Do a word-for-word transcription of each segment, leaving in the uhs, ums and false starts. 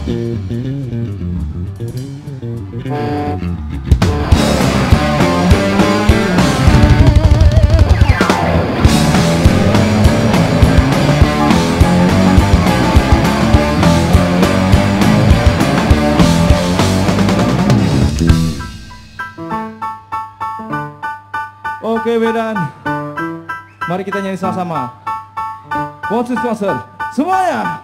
Oke Medan, mari kita nyanyi sama-sama. One two sponsor, semuanya.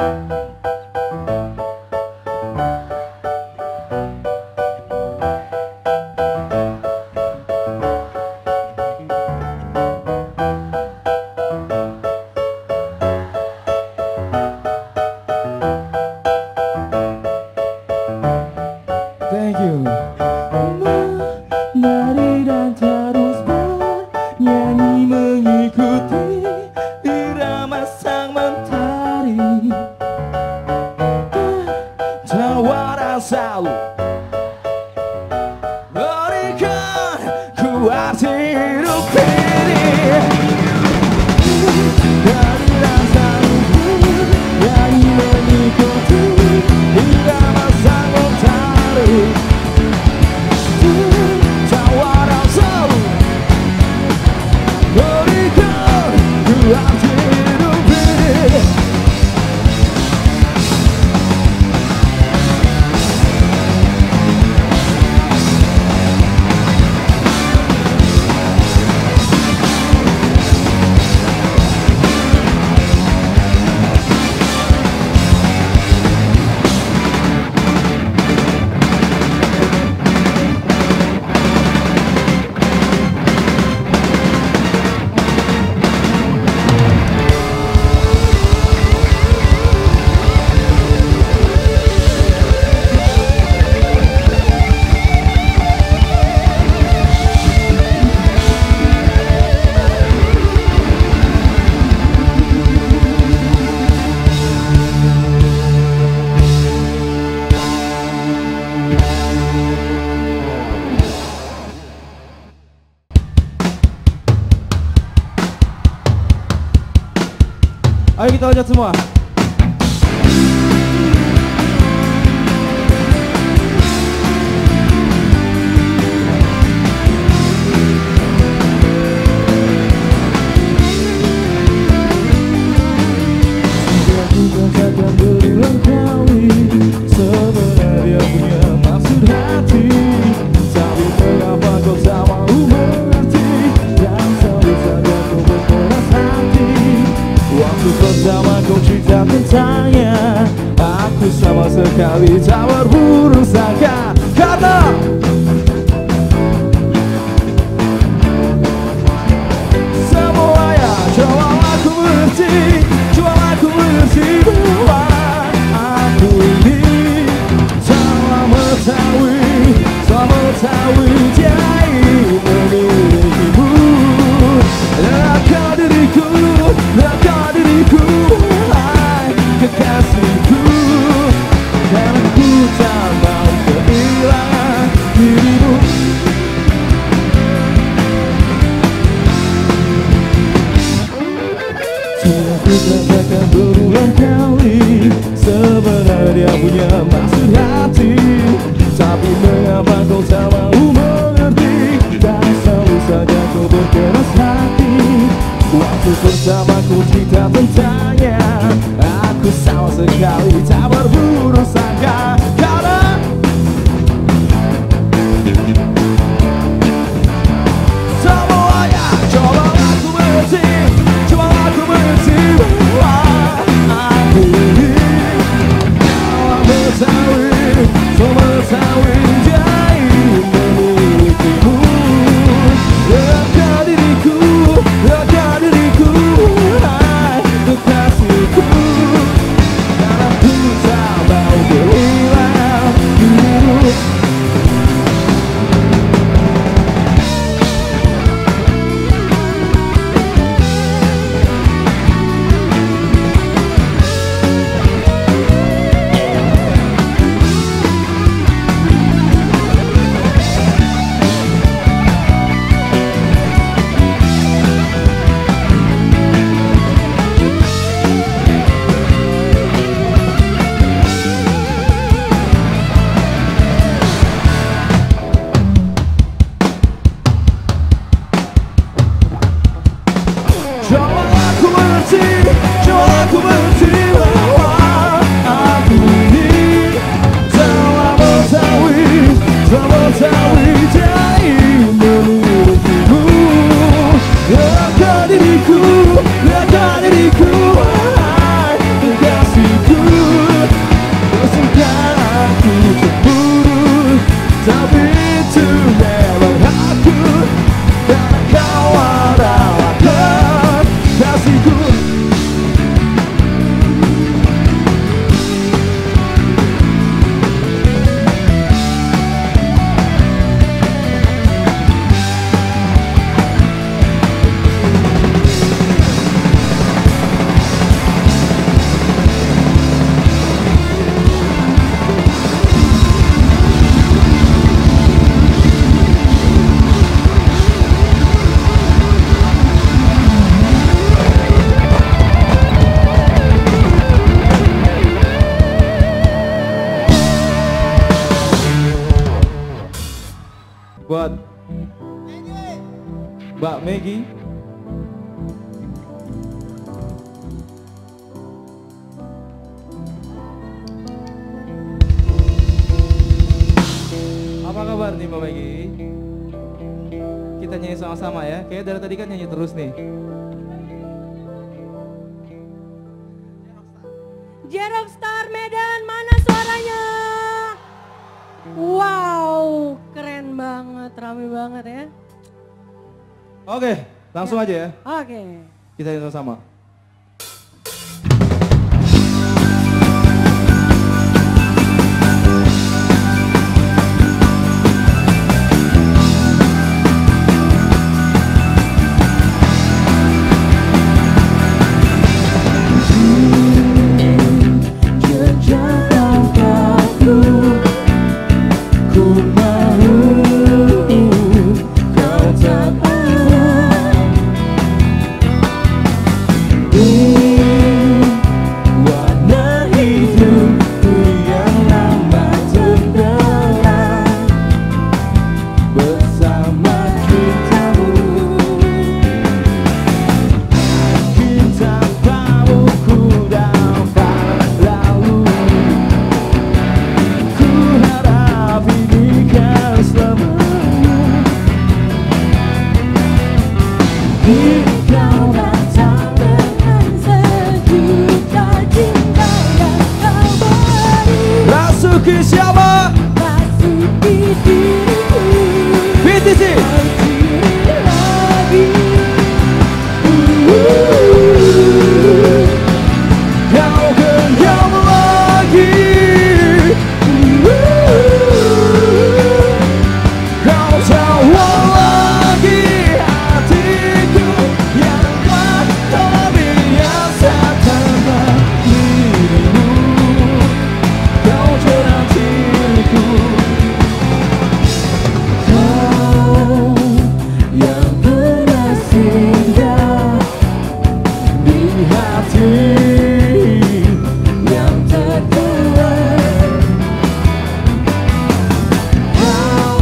Thank you. Mari dan terus bernyanyi mengikuti irama sang mentari. Tawara selalu berikan ku arti hidup ini. Mari dan terus bernyanyi mengikuti irama sang mentari. Ayo kita lanjut semua. Katakan berulang kali, sebenarnya punya maksud hati, tapi mengapa kau tak mau mengerti, dan selalu saja kau berkeras hati. Waktu pertama kau cerita tentangnya, aku sama sekali tak berburu sangka. Karena semuanya coba aku mengerti, coba aku mengerti bahwa aku ini telah mengetahui, telah mengetahui dia memilikimu. Lekah diriku, lekah diriku, hai kekasihku, karena ku tak mau kehilangan dirimu. Sudah ku katakan berulang kali, sebenarnya punya maksud hati, tapi mengapa kau tak mau mengerti, dan selalu saja kau berkeras hati. Waktu pertama ku cerita tentangnya, aku sama sekali tak berburu sangka. Karena semuanya coba aku mengerti, coba aku mengerti bahwa aku ini telah mengetahui, telah mengetahui dia memilikimu. Lekah diriku, lekah diriku, hai kekasihku, karena ku tak buat Mbak Megi. Apa kabar nih Mbak Megi? Kita nyanyi sama-sama ya. Kayaknya dari tadi kan nyanyi terus nih. J-Rockstar Medan, mana suaranya? Wow, keren banget, rame banget ya. Oke, langsung ya. aja ya. Oke. Kita nyanyi sama-sama. Rasuki siapa? Rasuki diriku. B T C. Lagi. Kau genggam lagi. Kau tawar lagi hatiku yang telah terbiasa tanpa dirimu. Kau jerat diriku. Kau yang pernah singgah di hati yang terkuat. Kau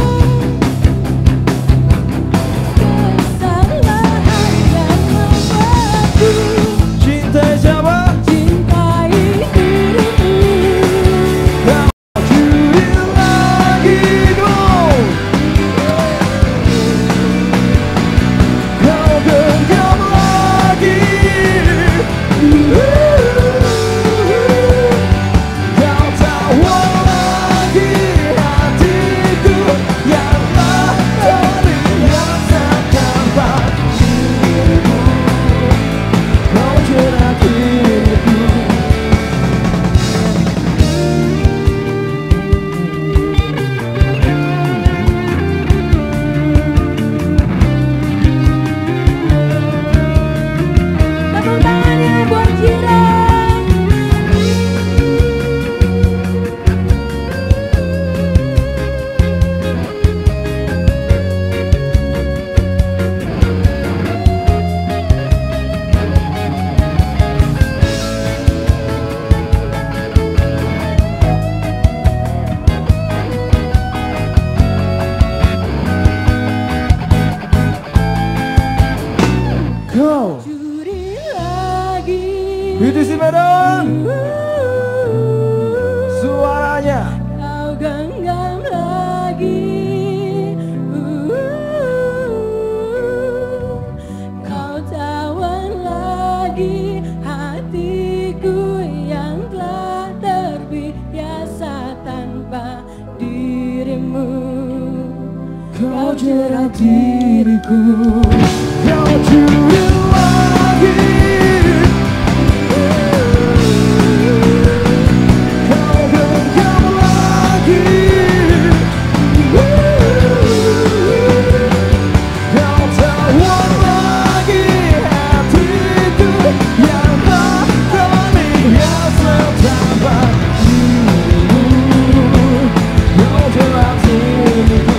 Kesalahan yang membuatku cintai siapa? cintai dirimu. Kau curi lagi dong. Kau genggam lagi. Kau tawar lagi hatiku yang telah terbiasa tanpa dirimu. Kau jerat diriku. Tepuk tangannya buat Jiran. Kau Curi lagi. B T C Medan. Suaranya Kau genggam lagi. Kau tawan lagi hatiku yang telah terbiasa tanpa dirimu. kau jerat diriku. Kau curi lagi. Kau genggam lagi. Kau tawar lagi hatiku yang tak terbiasa tanpa dirimu. Kau jerat diriku.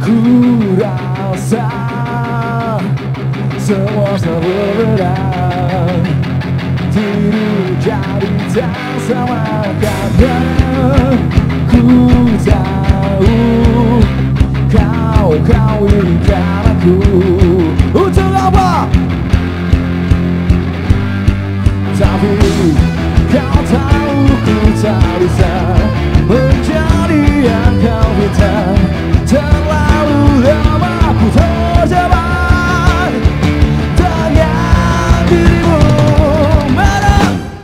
Ku rasa semua berbeda, tiru jadi tak sama karena ku tahu kau kawinkan aku. Untuk apa? Tapi kau tahu ku tak bisa menjadi yang kau minta. Terlalu lama ku terjebak dengan dirimu. Mana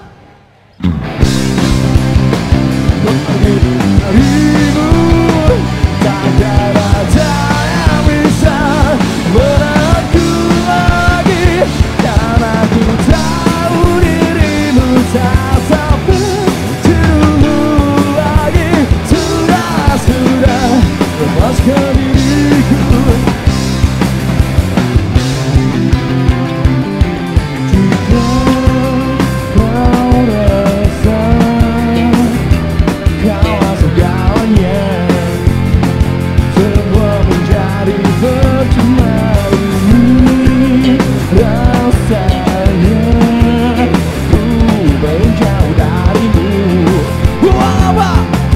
pergi darimu, takkan ada yang bisa menahanku lagi. Karena ku tahu dirimu tak seperti dulu lagi. Sudah, sudah, lepaskan diriku. Jika kau rasa kau segalanya, semua menjadi percuma ini rasanya. Ku menjauh darimu. Apa?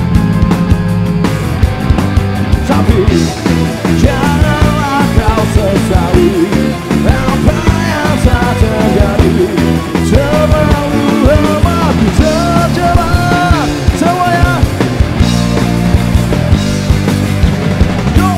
Tapi janganlah kau sesali apa yang tak terjadi. Terlalu lama ku terjebak. Semuanya go!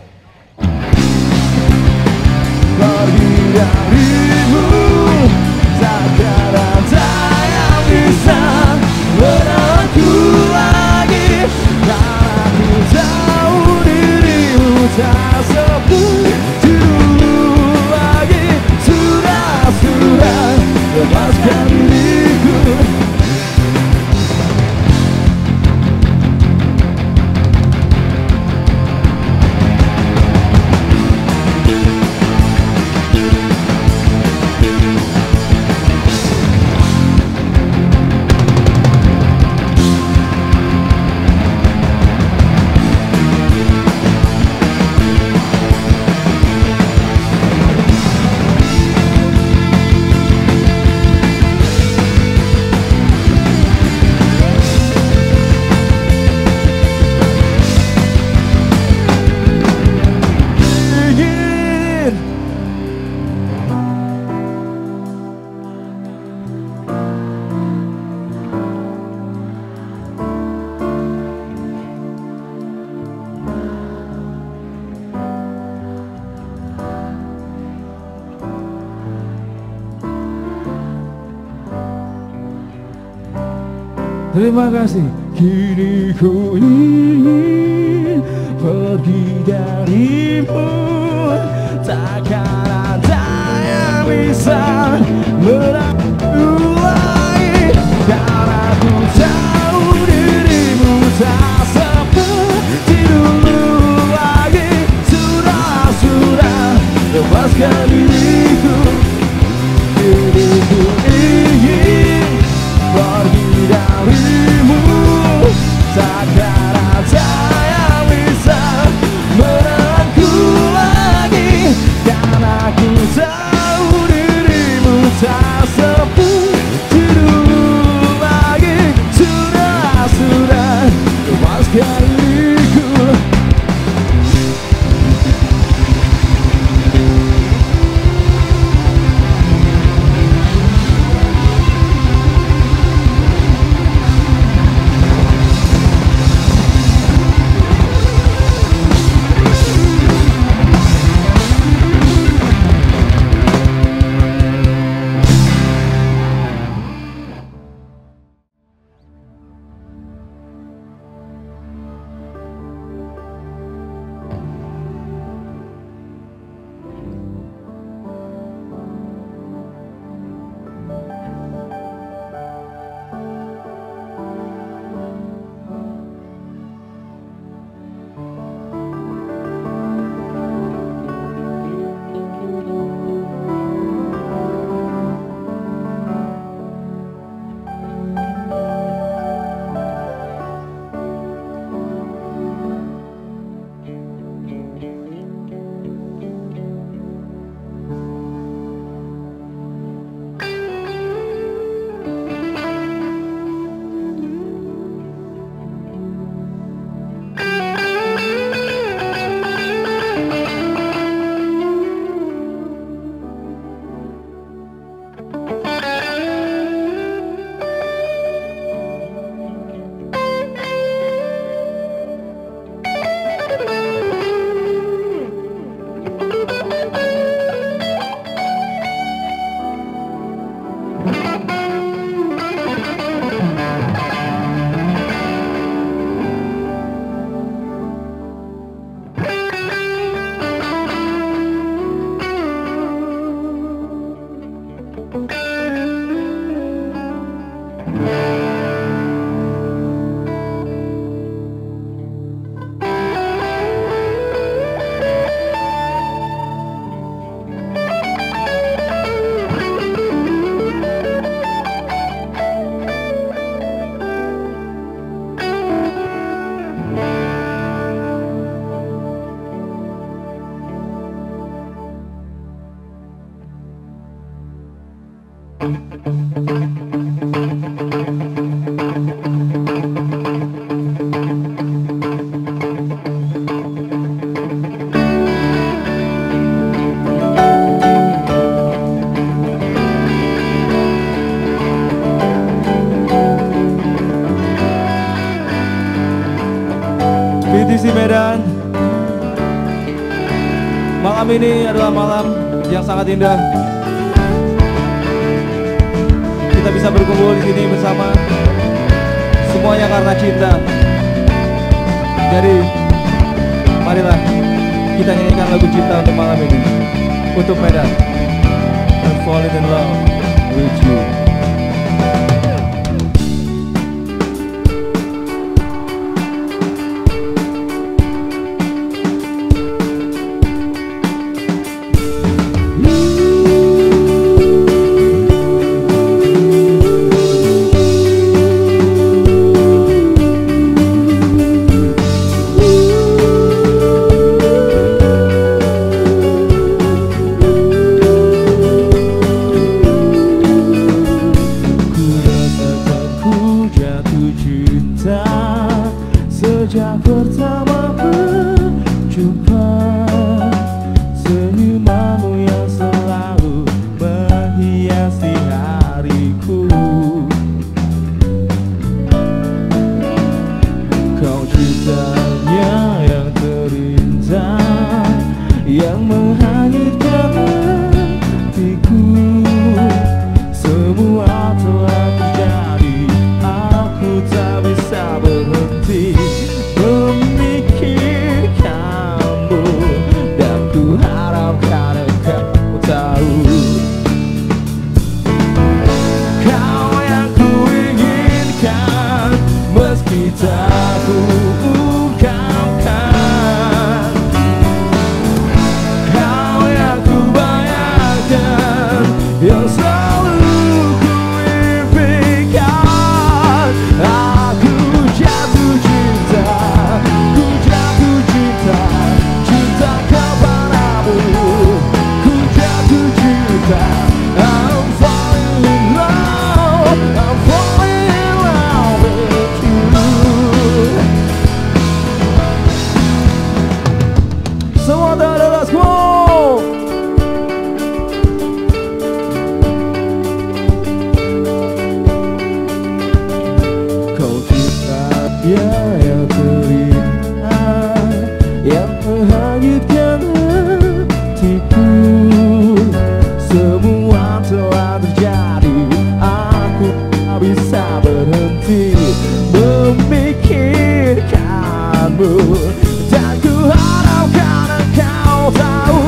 Pergi darimu, takkan ada yang bisa menahanku lagi. Karena ku tahu dirimu tak seperti dulu lagi. Sudah, sudah, lepaskan diriku. Ingin terima kasih. Kini ku ingin pergi darimu, takkan ada yang bisa menahanku lagi. Karena ku tahu dirimu tak seperti dulu lagi. Sudah, sudah, lepaskan diriku. Kini ku ingin pergi darimu, takkan ada yang bisa menahanku lagi. Karena ku tahu dirimu tak seperti dulu lagi. Sudah, sudah, P T C Medan. Malam ini adalah malam yang sangat indah. Kita bisa berkumpul di sini bersama, semuanya karena cinta. Jadi, marilah kita nyanyikan lagu cinta untuk malam ini, untuk Medan. I'm falling in love with you. Sejak pertama berjumpa, senyumanmu yang selalu menghiasi hariku. Kau cintanya yang terindah, yang menghanyutkan hatiku. Semua telah terjadi, aku tak bisa berhenti memikirkanmu, dan ku harap karena kau tahu, kau yang ku inginkan, meski tak ku ungkapkan. Kau yang ku bayangkan, yang selalu ku impikan. Aku jatuh cinta, ku jatuh cinta, cinta kepadamu. Ku jatuh cinta, I'm falling in love, I'm falling in love with you. Semua dari let's go. Kau cintanya yang terindah, yang menghanyutkan hatiku. Semua telah terjadi, aku tak bisa berhenti memikirkanmu, dan ku harap karena kau tahu.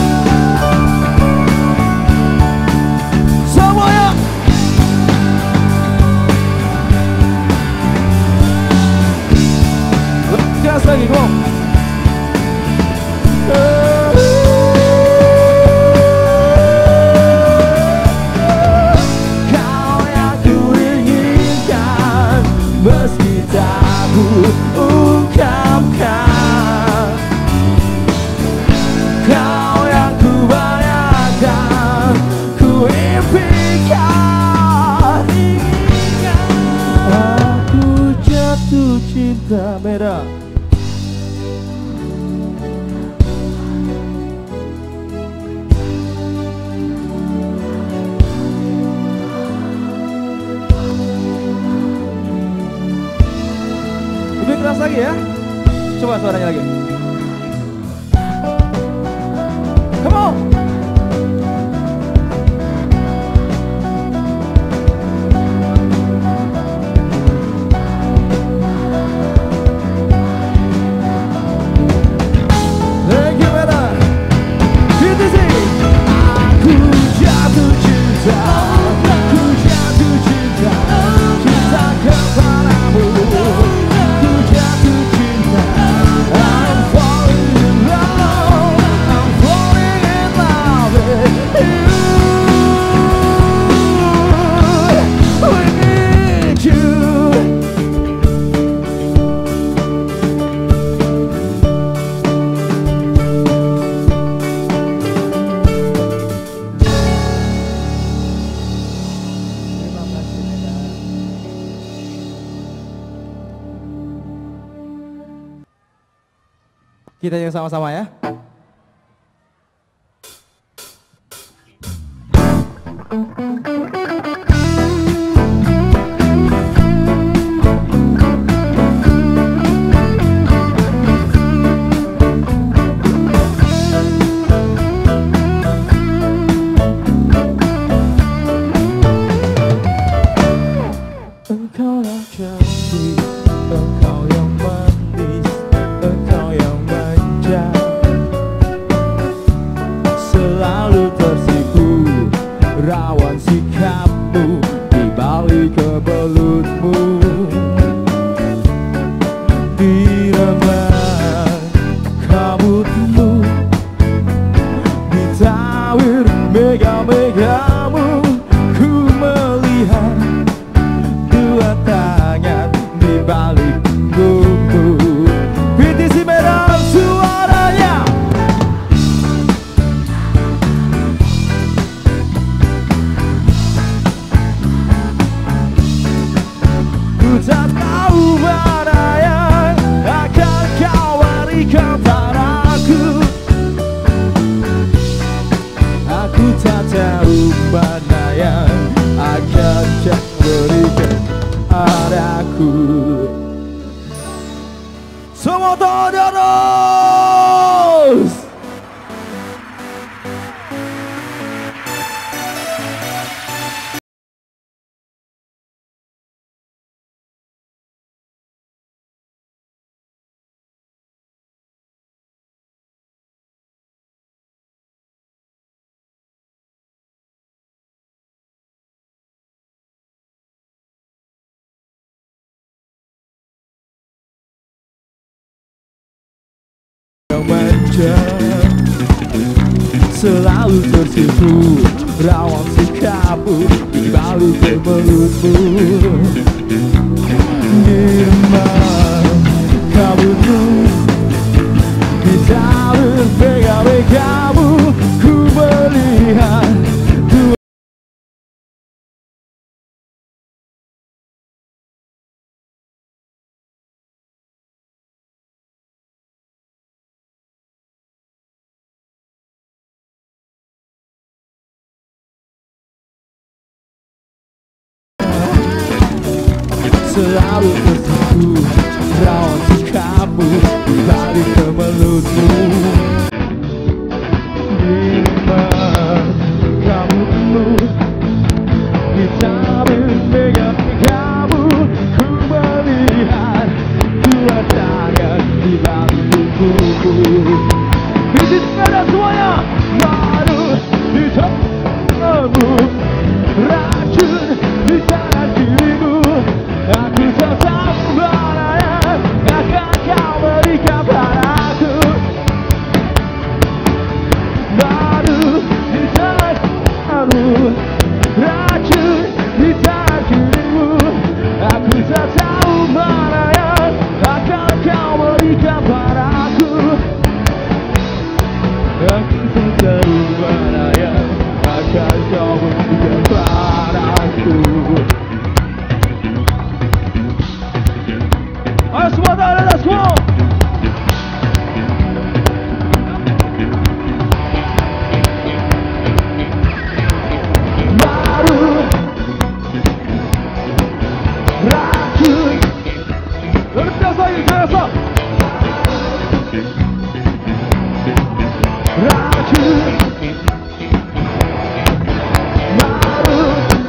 Semuanya gas lagi, come on. Kau yang ku inginkan, meski tak ku ungkapkan. Kau yang ku bayangkan, ku impikan. Aku jatuh cinta merah. Lebih keras lagi ya. Coba suaranya lagi. Come on. Thank you, Mera. P T C. Aku jatuh cinta, aku jatuh cinta, cinta kepadamu. Ku jatuh cinta, I'm Kita yang sama-sama ya. Engkau yang cantik, engkau yang manis, engkau yang manja, selalu tersipu rawan sikapmu di balik kebelutmu. Di remang kabutmu, di tawir mega-megamu, ku melihat dua tangan di balik kuku. P T C Medan suaranya. Ku tak tahu mana yang akan kau berikan padaku. Aku tak tahu mana yang akan kau berikan padaku. Semua terus. Manja, selalu tersipu rawan sikapmu di balik kebelutmu. Di remang kabutmu, di tawir mega-megamu, ku melihat dua. Selalu tersipu rawan sikapmu di balik kebelutmu. Di remang kabutmu, di tawir mega-megamu, ku melihat dua tangan di balik kuku. Bisnis sepeda semuanya. Baru di tanganmu, racun di tangan kirimu. Aku tak tahu mana yang akan kau berikan padaku. Baru di tanganmu, racun di tangan kirimu. Aku tak tahu mana yang akan kau berikan padaku. Aku tak tahu mana yang akan kau berikan padaku. Ayo semua tahu, let's go! Baru racun, lebih keras lagi, kerasa. Racun, baru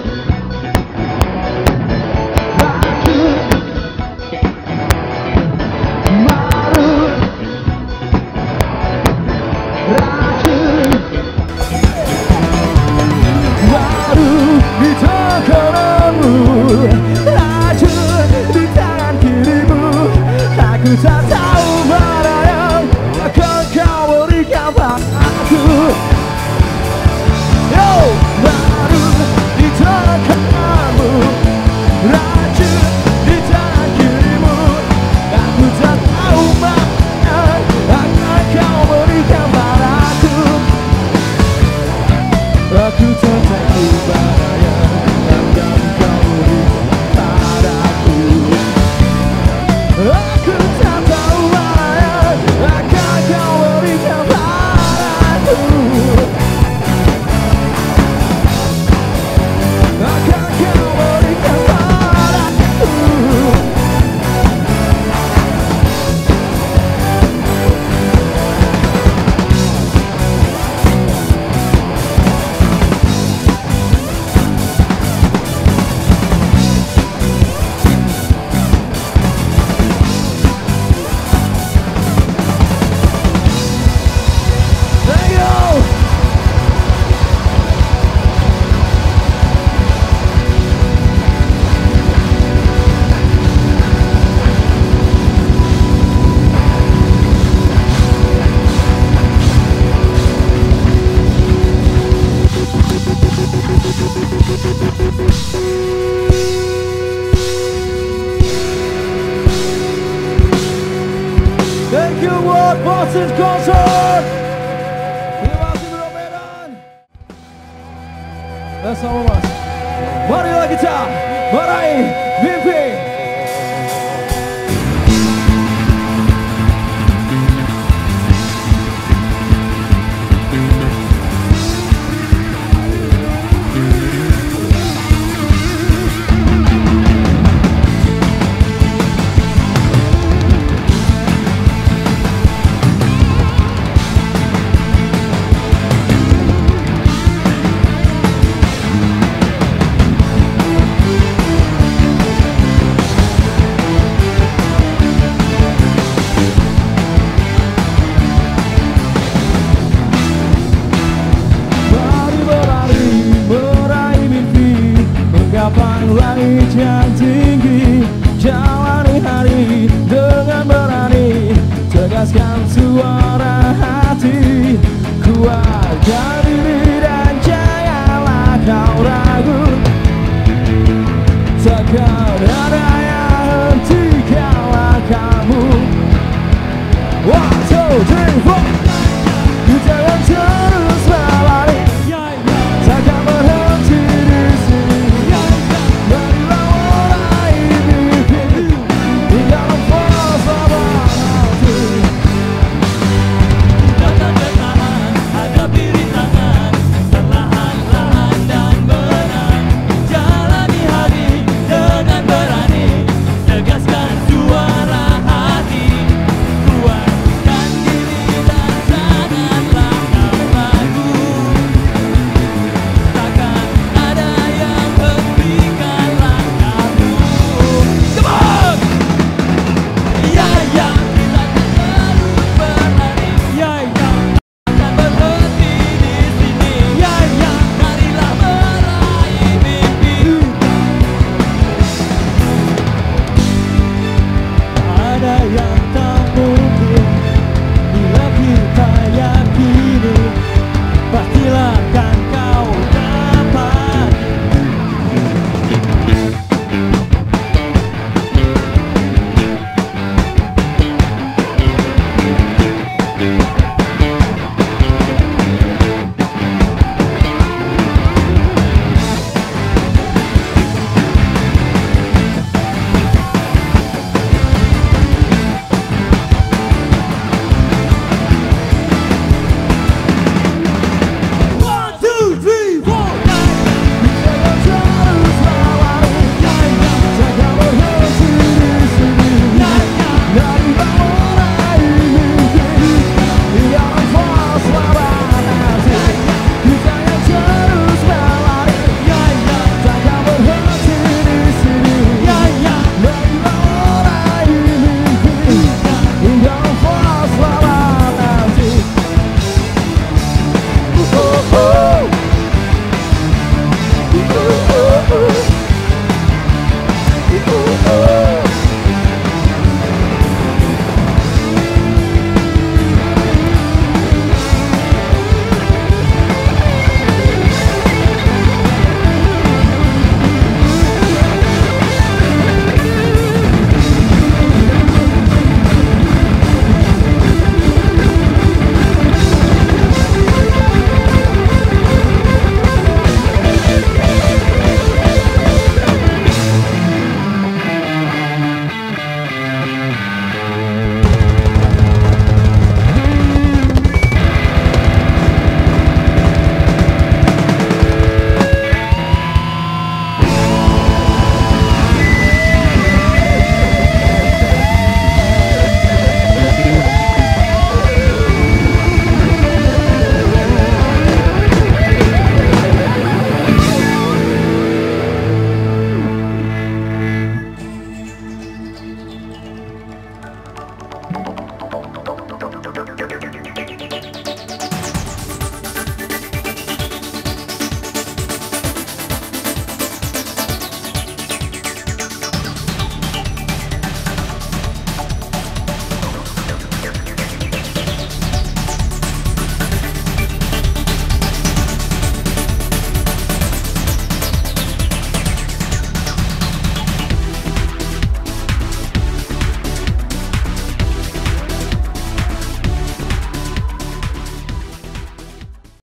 racun. Aku tak tahu mana yang akan kau berikan padaku. Massive Concert. Terima kasih Bro Medan. Dan sama Mas, marilah kita meraih mimpi. Menggapai langit yang tinggi.